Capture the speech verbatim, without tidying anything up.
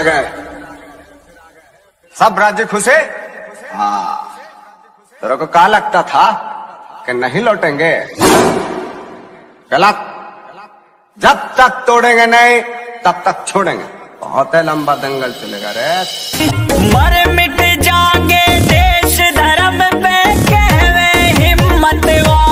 गए। सब राज्य खुशे। हाँ, तेरे को क्या लगता था कि नहीं लौटेंगे? गलत। जब तक तोड़ेंगे नहीं तब तक छोड़ेंगे। बहुत लंबा दंगल चलेगा रे। मर मिट जागे देश धर्म पे कहवे हिम्मत वाले।